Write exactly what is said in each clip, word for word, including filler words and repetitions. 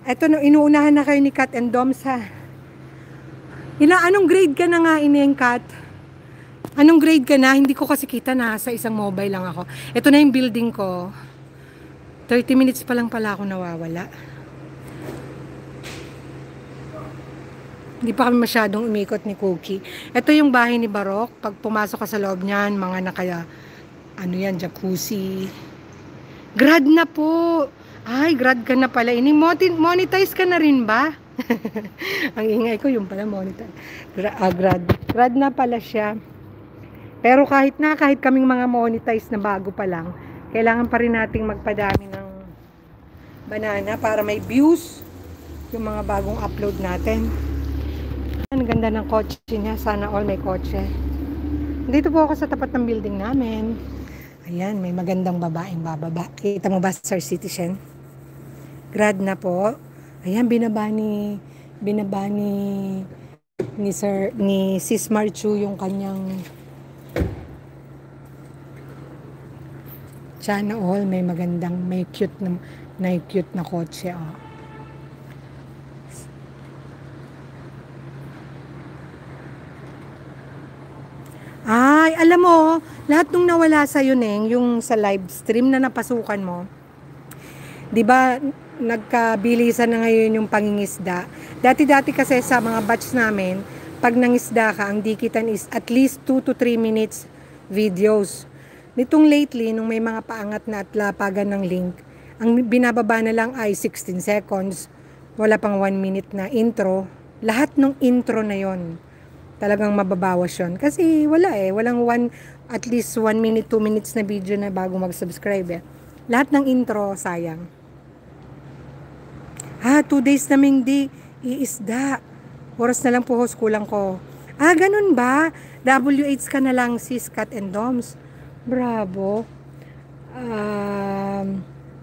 Eto no, inuunahan na kayo ni Kat and Doms ha. Ina, anong grade ka na nga ineng Kat? Anong grade ka na? Hindi ko kasi kita na sa isang mobile lang ako. Ito na yung building ko. thirty minutes pa lang pala ako nawawala. Hindi pa kami masyadong umikot ni Cookie. Ito yung bahay ni Barok. Pag pumasok ka sa loob niyan, mga nakaya, ano yan, jacuzzi. Grad na po. Ay, grad ka na pala. Ini monetize ka na rin ba? Ang ingay ko yung pala monetize. Gra ah, grad. Grad na pala siya. Pero kahit na, kahit kaming mga monetize na bago pa lang, kailangan pa rin nating magpadami ng banana para may views yung mga bagong upload natin. Ang ganda ng kotse niya. Sana all may kotse. Dito po ako sa tapat ng building namin. Ayan, may magandang babaeng bababa. Kita mo ba, Sir Citizen? Grad na po. Ayan, binaba ni binaba ni ni Sir ni Sis Marchu yung kanyang sana all may magandang, may cute na may cute na kotse, oh. Ay, alam mo, lahat nung nawala sa yun eh, yung sa live stream na napasukan mo, 'di ba, nagkabilisan na ngayon yung pangingisda. Dati-dati kasi sa mga batch namin, pag nangisda ka, ang dikitan is at least two to three minutes videos. Nitong lately, nung may mga paangat na at lapagan ng link, ang binababa na lang ay sixteen seconds. Wala pang one minute na intro. Lahat ng intro na yon talagang mababawas yun. Kasi wala eh. Walang one, at least one minute, two minutes na video na bago mag-subscribe eh. Lahat ng intro, sayang. Ah, two days naming di iisda. Oras na lang po host, kulang ko. Ah, ganun ba? W H ka na lang, sis, Kat and Doms. Bravo. Um,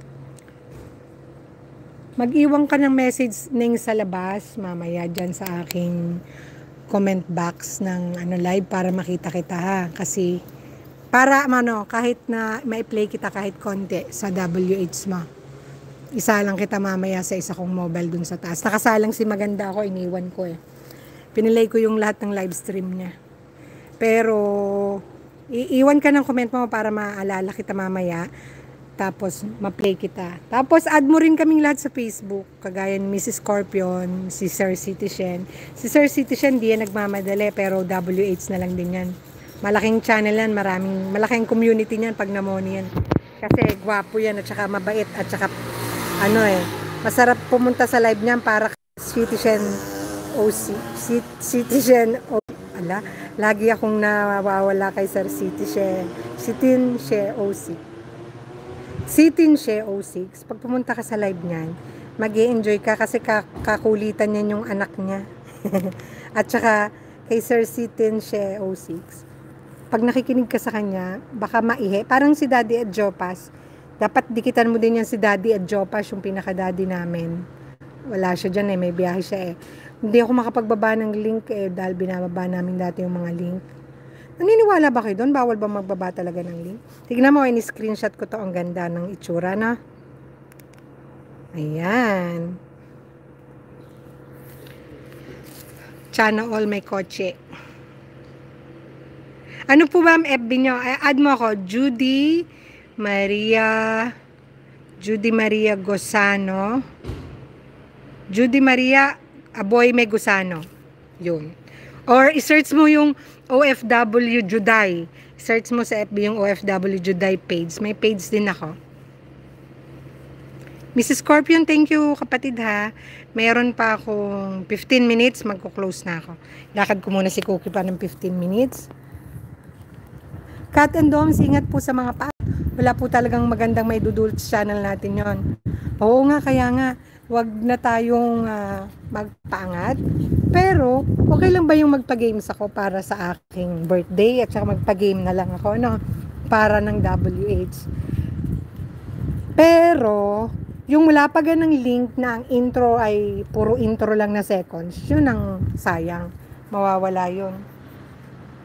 mag-iwan ka ng message ning sa labas mamaya dyan sa aking comment box ng ano live para makita kita ha. Kasi para ano, kahit na ma-play kita kahit konti sa W H mo. Isa lang kita mamaya sa isa kong mobile dun sa taas. Nakasalang si maganda ako, iniwan ko eh. Pinilay ko yung lahat ng live stream niya. Pero iiwan ka ng comment mo para maalala kita mamaya. Tapos ma-play kita. Tapos add mo rin kaming lahat sa Facebook. Kagaya ni Missus Scorpion, si Sir Citizen. Si Sir Citizen di yan nagmamadali pero W H na lang din yan. Malaking channel yan, maraming, malaking community niyan pag namoni yan. Kasi gwapo yan at saka mabait at saka ano eh, masarap pumunta sa live niyan para Citizen O C. Citizen O C. Ala, lagi akong nawawala kay Sir Citizen. Sitin Share O C. Sitin Share O six. Pag pumunta ka sa live niyan, mag-i-enjoy ka kasi kakulitan niyan yung anak niya. At saka kay Sir Sitin Share O six. Pag nakikinig ka sa kanya, baka maihe. Parang si Daddy Ed Jopas. Dapat dikitan mo din yan si Daddy Ed Jopas, yung pinaka-daddy namin. Wala siya dyan eh, may biyahe siya eh. Hindi ako makapagbaba ng link eh, dahil binababa namin dati yung mga link. Naniniwala ba kayo doon? Bawal ba magbaba talaga ng link? Tignan mo, in-screenshot ko to. Ang ganda ng itsura na. Ayan. Sana all may kotse. Ano po ba ang F B nyo? Add mo ako, Judy Maria Judy Maria Gosano. Judy Maria Aboy May Gusano. Yun. Or i-search mo yung O F W Juday. Search mo sa F B yung O F W Juday page. May page din ako. Missus Scorpion, thank you kapatid ha. Mayroon pa akong fifteen minutes. Magko-close na ako. Lakad ko muna si Cookie pa ng fifteen minutes. Kat and Doms, ingat po sa mga pa. Wala po talagang magandang may dudulot sa channel natin yon. Oo nga, kaya nga. Wag na tayong uh, magpaangat. Pero, okay lang ba yung magpa-games ako para sa aking birthday at saka magpa-game na lang ako, no? Para ng W H. Pero, yung wala pa ganang link na ang intro ay puro intro lang na seconds, yun ang sayang. Mawawala yun.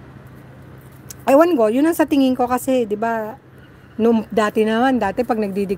Ewan ko, yun ang sa tingin ko kasi, di ba, nung dati naman, dati pag nagdidig